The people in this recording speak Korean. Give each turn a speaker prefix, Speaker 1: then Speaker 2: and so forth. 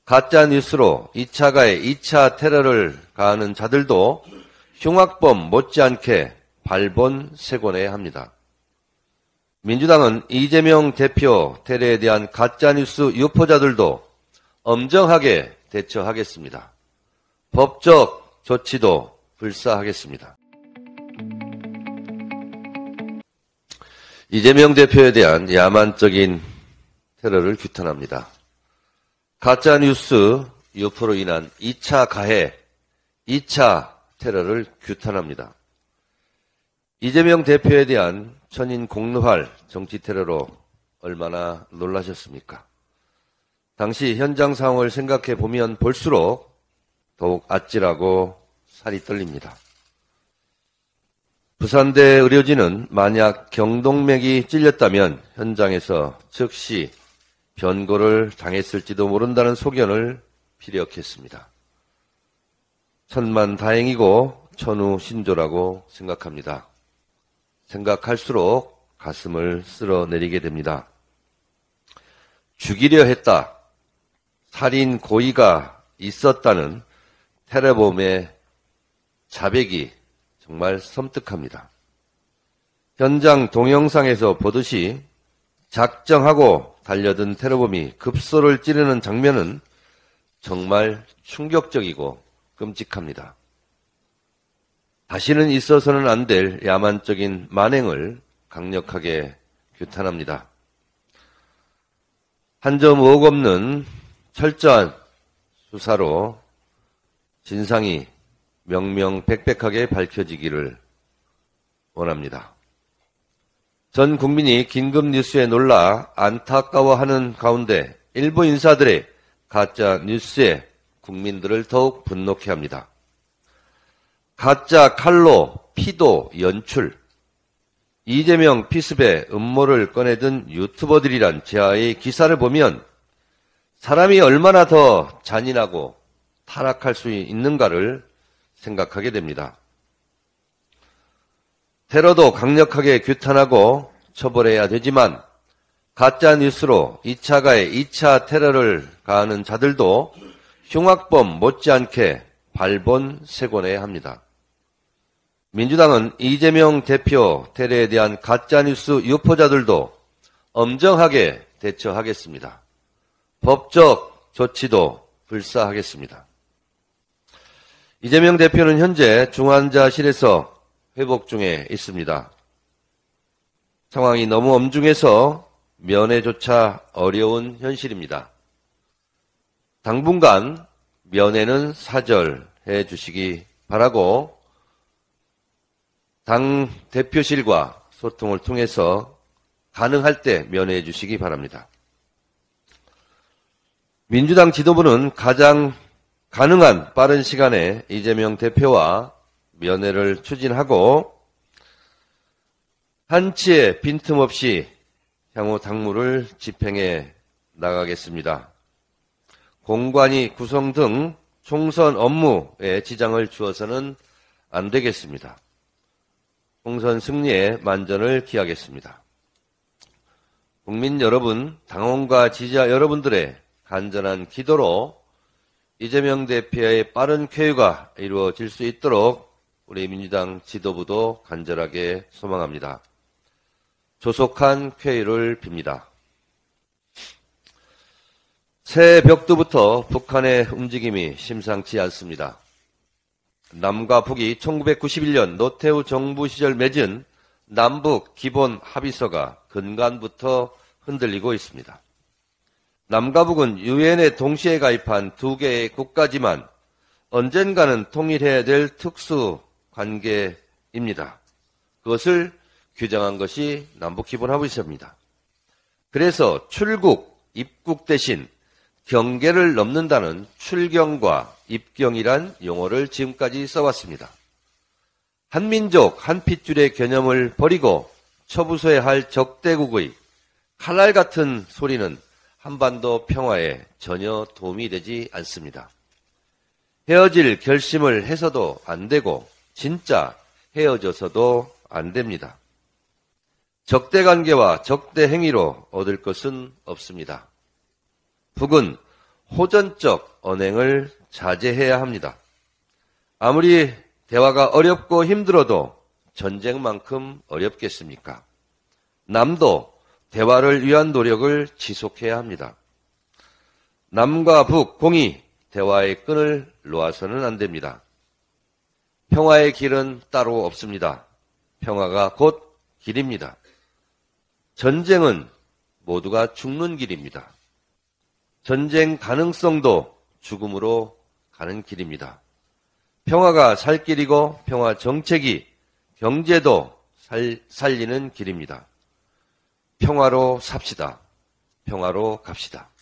Speaker 1: 가짜 뉴스로 2차 가해 2차 테러를 가하는 자들도 흉악범 못지않게 발본색원해야 합니다. 민주당은 이재명 대표 테러에 대한 가짜뉴스 유포자들도 엄정하게 대처하겠습니다. 법적 조치도 불사하겠습니다. 이재명 대표에 대한 야만적인 테러를 규탄합니다. 가짜뉴스 유포로 인한 2차 가해, 2차 테러를 규탄합니다. 이재명 대표에 대한 천인 공노할 정치 테러로 얼마나 놀라셨습니까? 당시 현장 상황을 생각해 보면 볼수록 더욱 아찔하고 살이 떨립니다. 부산대 의료진은 만약 경동맥이 찔렸다면 현장에서 즉시 변고를 당했을지도 모른다는 소견을 피력했습니다. 천만다행이고 천우신조라고 생각합니다. 생각할수록 가슴을 쓸어내리게 됩니다. 죽이려 했다. 살인 고의가 있었다는 테러범의 자백이 정말 섬뜩합니다. 현장 동영상에서 보듯이 작정하고 달려든 테러범이 급소를 찌르는 장면은 정말 충격적이고 끔찍합니다. 다시는 있어서는 안 될 야만적인 만행을 강력하게 규탄합니다. 한 점 의혹 없는 철저한 수사로 진상이 명명백백하게 밝혀지기를 원합니다. 전 국민이 긴급 뉴스에 놀라 안타까워하는 가운데 일부 인사들의 가짜 뉴스에 국민들을 더욱 분노케 합니다. 가짜 칼로 피도 연출, 이재명 피습의 음모를 꺼내든 유튜버들이란 제아의 기사를 보면 사람이 얼마나 더 잔인하고 타락할 수 있는가를 생각하게 됩니다. 테러도 강력하게 규탄하고 처벌해야 되지만 가짜 뉴스로 2차 가해 2차 테러를 가하는 자들도 흉악범 못지않게 발본색원해야 합니다. 민주당은 이재명 대표 테러에 대한 가짜뉴스 유포자들도 엄정하게 대처하겠습니다. 법적 조치도 불사하겠습니다. 이재명 대표는 현재 중환자실에서 회복 중에 있습니다. 상황이 너무 엄중해서 면회조차 어려운 현실입니다. 당분간 면회는 사절해 주시기 바라고 당 대표실과 소통을 통해서 가능할 때 면회해 주시기 바랍니다. 민주당 지도부는 가장 가능한 빠른 시간에 이재명 대표와 면회를 추진하고 한치의 빈틈없이 향후 당무를 집행해 나가겠습니다. 공관위 구성 등 총선 업무에 지장을 주어서는 안 되겠습니다. 총선 승리에 만전을 기하겠습니다. 국민 여러분, 당원과 지지자 여러분들의 간절한 기도로 이재명 대표의 빠른 쾌유가 이루어질 수 있도록 우리 민주당 지도부도 간절하게 소망합니다. 조속한 쾌유를 빕니다. 새벽부터 북한의 움직임이 심상치 않습니다. 남과 북이 1991년 노태우 정부 시절 맺은 남북 기본 합의서가 근간부터 흔들리고 있습니다. 남과 북은 유엔에 동시에 가입한 두 개의 국가지만 언젠가는 통일해야 될 특수 관계입니다. 그것을 규정한 것이 남북기본합의서입니다. 그래서 출국, 입국 대신 경계를 넘는다는 출경과 입경이란 용어를 지금까지 써왔습니다. 한민족, 한핏줄의 개념을 버리고 처부숴야 할 적대국의 칼날 같은 소리는 한반도 평화에 전혀 도움이 되지 않습니다. 헤어질 결심을 해서도 안 되고 진짜 헤어져서도 안 됩니다. 적대관계와 적대행위로 얻을 것은 없습니다. 북은 호전적 언행을 자제해야 합니다. 아무리 대화가 어렵고 힘들어도 전쟁만큼 어렵겠습니까? 남도 대화를 위한 노력을 지속해야 합니다. 남과 북 공히 대화의 끈을 놓아서는 안 됩니다. 평화의 길은 따로 없습니다. 평화가 곧 길입니다. 전쟁은 모두가 죽는 길입니다. 전쟁 가능성도 죽음으로 가는 길입니다. 평화가 살 길이고 평화 정책이 경제도 살리는 길입니다. 평화로 삽시다. 평화로 갑시다.